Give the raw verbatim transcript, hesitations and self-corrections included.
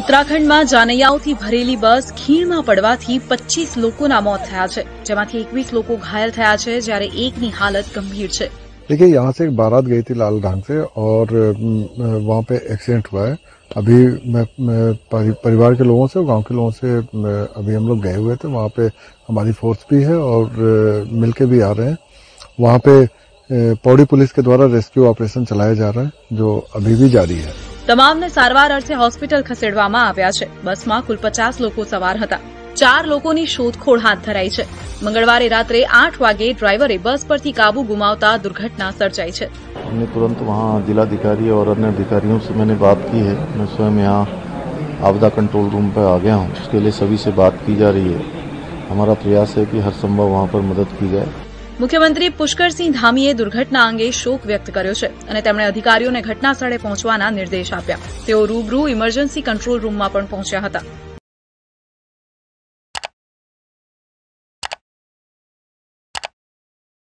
ઉત્તરાખંડમાં જાનૈયાઓથી ભરેલી બસ ખીણમાં પડવાથી પચીસ લોકોના મોત થયા છે, જેમાંથી એકવીસ લોકો घायल થયા છે, જ્યારે એકની હાલત ગંભીર છે। देखिए, यहाँ से एक बारात गई थी लालढांग से और वहाँ पे एक्सीडेंट हुआ है। अभी मैं, मैं परिवार के लोगों से और गांव के लोगों से अभी हम लोग गए हुए थे। वहाँ पे हमारी फोर्स भी है और मिलके भी आ रहे हैं। वहाँ पे पौड़ी पुलिस के द्वारा रेस्क्यू ऑपरेशन चलाया जा रहा है, जो अभी भी जारी है। તમામને સારવાર અર્થે હોસ્પિટલ ખસેડવામાં આવ્યા છે। બસમાં કુલ પચાસ લોકો સવાર હતા। ચાર લોકોની શોધખોળ હાથ ધરાઈ છે। મંગળવારે રાત્રે आठ વાગે ડ્રાઈવરે બસ પરથી કાબू गुमावता दुर्घटना सर्जाई है। हमने तुरंत वहाँ जिलाधिकारी और अन्य अधिकारियों से मैंने बात की है। मैं स्वयं यहाँ आपदा कंट्रोल रूम पर आ गया हूँ। उसके लिए सभी से बात की जा रही है। हमारा प्रयास है कि हर संभव वहाँ पर मदद की जाए। मुख्यमंत्री पुष्करसिंह धामीए दुर्घटना अंगे शोक व्यक्त कर्यो छे અને તેમણે અધિકારીઓને ઘટના સ્થળે પહોંચવાના નિર્દેશ આપ્યા। તેઓ રૂબરૂ ઇમરજન્સી કંટ્રોલ રૂમમાં પણ પહોંચ્યા હતા।